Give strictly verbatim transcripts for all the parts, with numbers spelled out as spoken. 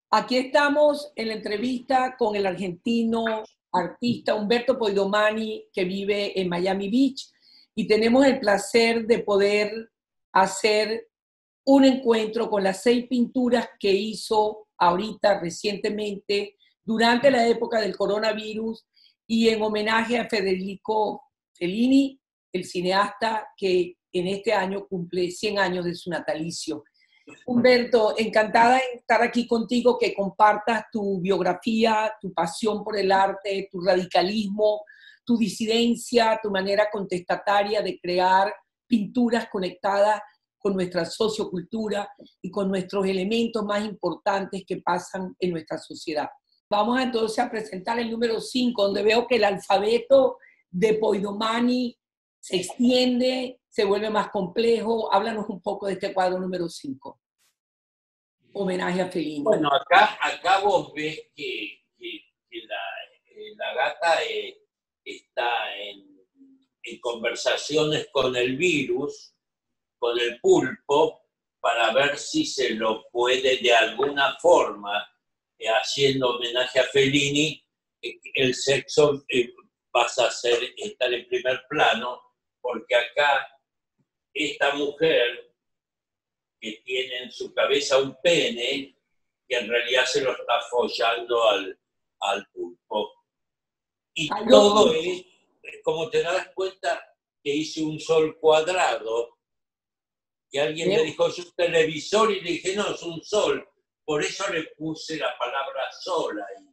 Aquí estamos en la entrevista con el argentino artista Humberto Poidomani, que vive en Miami Beach, y tenemos el placer de poder hacer un encuentro con las seis pinturas que hizo ahorita recientemente durante la época del coronavirus y en homenaje a Federico Fellini, el cineasta que en este año cumple cien años de su natalicio. Humberto, encantada de estar aquí contigo, que compartas tu biografía, tu pasión por el arte, tu radicalismo, tu disidencia, tu manera contestataria de crear pinturas conectadas con nuestra sociocultura y con nuestros elementos más importantes que pasan en nuestra sociedad. Vamos entonces a presentar el número cinco, donde veo que el alfabeto de Poidomani se extiende, se vuelve más complejo. Háblanos un poco de este cuadro número cinco. Homenaje a Fellini. Bueno, acá, acá vos ves que, que, que la, eh, la gata eh, está en, en conversaciones con el virus, con el pulpo, para ver si se lo puede de alguna forma, eh, haciendo homenaje a Fellini, eh, el sexo eh, pasa a ser, estar en primer plano, porque acá esta mujer que tiene en su cabeza un pene, que en realidad se lo está follando al, al pulpo. Y Ay, todo es, como te das cuenta, que hice un sol cuadrado, que alguien me dijo, es un televisor, y le dije, no, es un sol. Por eso le puse la palabra sol ahí.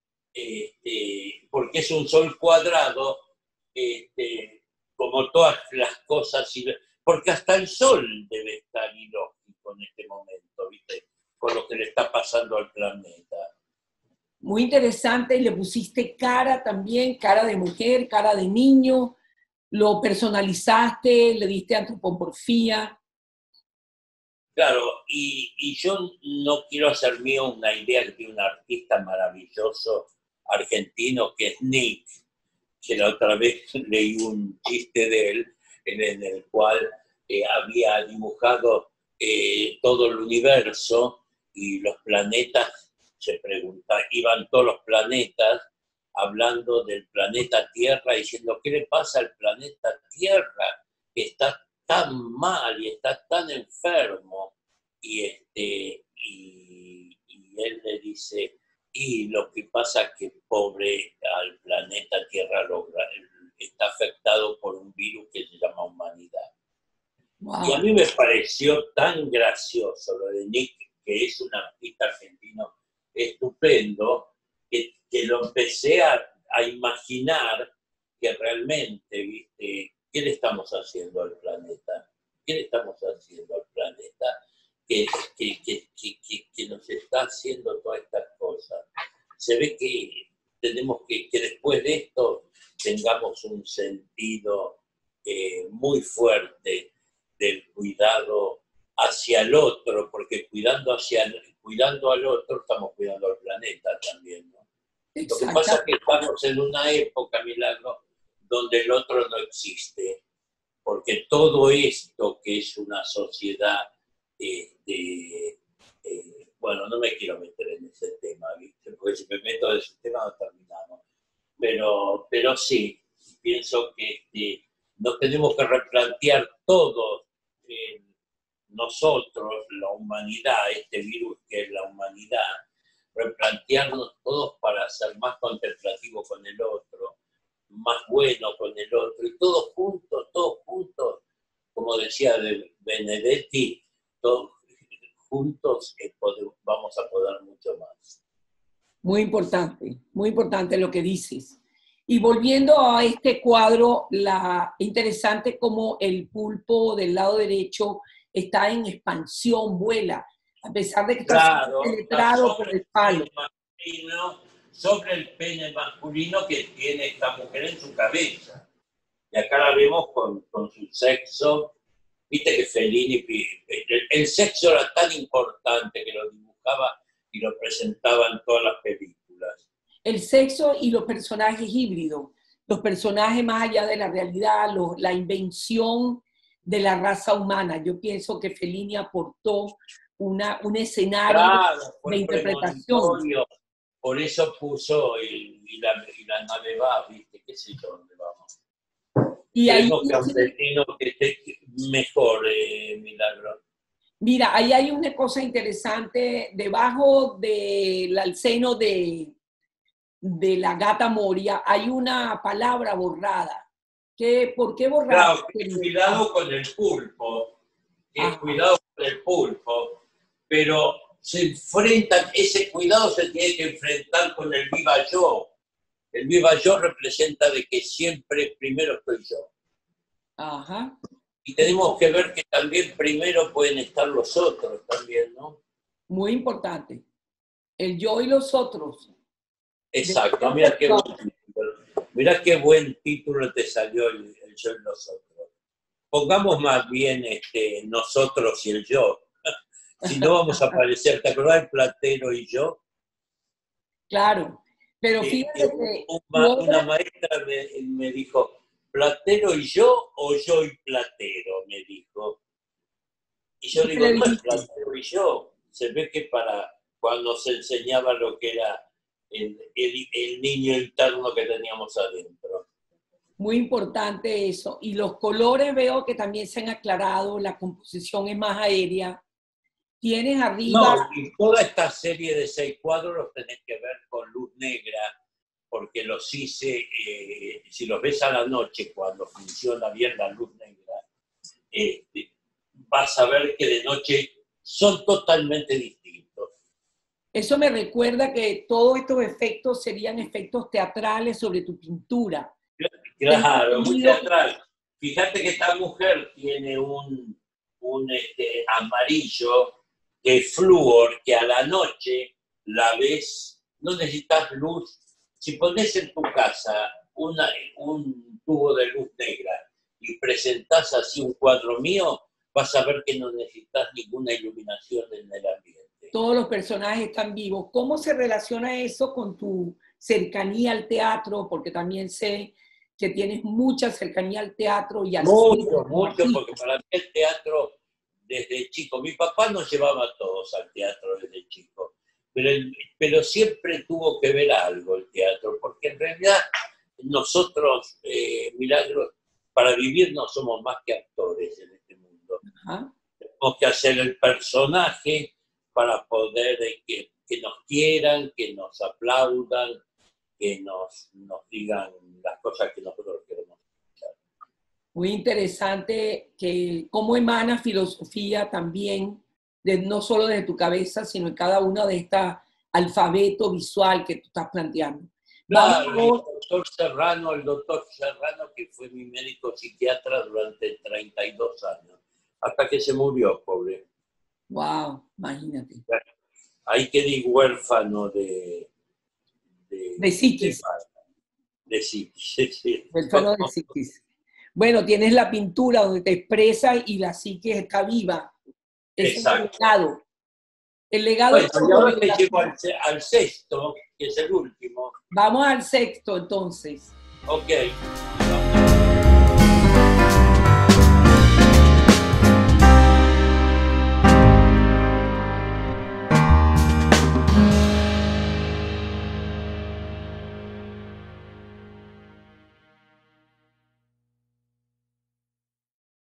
Este, porque es un sol cuadrado, este, como todas las cosas, porque hasta el sol debe estar ilógico en este momento, ¿viste? Con lo que le está pasando al planeta. Muy interesante, le pusiste cara también, cara de mujer, cara de niño, lo personalizaste, le diste antropomorfía. Claro, y, y yo no quiero hacer mío una idea que tiene un artista maravilloso argentino que es Nick, que la otra vez leí un chiste de él en, en el cual eh, había dibujado eh, todo el universo y los planetas, se pregunta, iban todos los planetas hablando del planeta Tierra, diciendo, ¿qué le pasa al planeta Tierra? Que está tan mal y está tan enfermo. Y, este, y, y él le dice, y lo que pasa es que pobre al planeta Tierra logra, está afectado por un virus que se llama humanidad. Wow. Y a mí me pareció tan gracioso lo de Nick, que es un artista argentino estupendo, que, que lo empecé a, a imaginar que realmente, ¿viste? ¿Qué le estamos haciendo al planeta? ¿Qué le estamos haciendo al planeta? Que, que, que, que, que nos está haciendo todas estas cosas. Se ve que tenemos que, que después de esto tengamos un sentido eh, muy fuerte del cuidado hacia el otro, porque cuidando, hacia, cuidando al otro estamos cuidando al planeta también, ¿no? Lo que pasa es que estamos en una época, Milagro, donde el otro no existe, porque todo esto que es una sociedad, este, eh, bueno, no me quiero meter en ese tema, ¿viste? Porque si me meto en ese tema no terminamos, pero, pero sí, pienso que este, nos tenemos que replantear todos, eh, nosotros, la humanidad, este virus que es la humanidad, replantearnos todos para ser más contemplativos con el otro, más bueno con el otro, y todos juntos, todos juntos, como decía de Benedetti, todos juntos eh, podemos, vamos a poder mucho más. Muy importante, muy importante lo que dices. Y volviendo a este cuadro, la, interesante como el pulpo del lado derecho está en expansión, vuela, a pesar de que está claro, penetrado por el palo. Sobre el pene masculino que tiene esta mujer en su cabeza. Y acá la vemos con, con su sexo. Viste que Fellini, el, el sexo era tan importante que lo dibujaba y lo presentaba en todas las películas. El sexo y los personajes híbridos, los personajes más allá de la realidad, los, la invención de la raza humana. Yo pienso que Fellini aportó una, un escenario Claro, de fue interpretación. premonitorio. Por eso puso el, y la, y la nave va, ¿viste? ¿Qué sé yo dónde vamos? Y ahí, Queremos que un destino que esté mejor, eh, Milagro. mira, ahí hay una cosa interesante, debajo del seno de, de la gata Moria hay una palabra borrada. ¿Qué, ¿Por qué borrada? Claro, cuidado con el pulpo, que cuidado con el pulpo, pero se enfrentan, ese cuidado se tiene que enfrentar con el viva yo. El viva yo representa de que siempre primero estoy yo. Ajá. Y tenemos que ver que también primero pueden estar los otros también, ¿no? Muy importante. El yo y los otros. Exacto, mira qué buen título. Mira qué buen título te salió el, el yo y los otros. Pongamos más bien este, nosotros y el yo. Si no vamos a aparecer, ¿te acordás del Platero y yo? Claro, pero Que, fíjate que que... una, una maestra me, me dijo, ¿Platero y yo o yo y Platero? Me dijo. Y yo digo, no es Platero y yo. Se ve que para cuando se enseñaba lo que era el, el, el niño interno que teníamos adentro. Muy importante eso. Y los colores veo que también se han aclarado, la composición es más aérea. Tienes arriba... No, y toda esta serie de seis cuadros los tenés que ver con luz negra, porque los hice, eh, si los ves a la noche, cuando funciona bien la luz negra, eh, vas a ver que de noche son totalmente distintos. Eso me recuerda que todos estos efectos serían efectos teatrales sobre tu pintura. Claro, muy teatral. Fíjate que esta mujer tiene un, un este, amarillo que es flúor, que a la noche la ves, no necesitas luz. Si pones en tu casa una, un tubo de luz negra y presentás así un cuadro mío, vas a ver que no necesitas ninguna iluminación en el ambiente. Todos los personajes están vivos. ¿Cómo se relaciona eso con tu cercanía al teatro? Porque también sé que tienes mucha cercanía al teatro y al Mucho, cine, mucho, porque para mí el teatro desde chico, mi papá nos llevaba a todos al teatro desde chico, pero, el, pero siempre tuvo que ver algo el teatro, porque en realidad nosotros, eh, Milagros, para vivir no somos más que actores en este mundo. Ajá. Tenemos que hacer el personaje para poder eh, que, que nos quieran, que nos aplaudan, que nos, nos digan las cosas que nosotros queremos escuchar. Muy interesante que cómo emana filosofía también, de, no solo desde tu cabeza, sino en cada uno de estos alfabeto visual que tú estás planteando. Claro, el doctor Serrano, el doctor Serrano, que fue mi médico psiquiatra durante treinta y dos años, hasta que se murió, pobre. Wow, imagínate. Ahí quedé huérfano de... De, de psiquis. De, de psiquis, sí. Huérfano de psiquis. Bueno, tienes la pintura donde te expresas y la psiquis está viva. Ese Exacto. Es el legado. El legado bueno, es y ahora te llevo al, al sexto, que es el último. Vamos al sexto, entonces. Ok.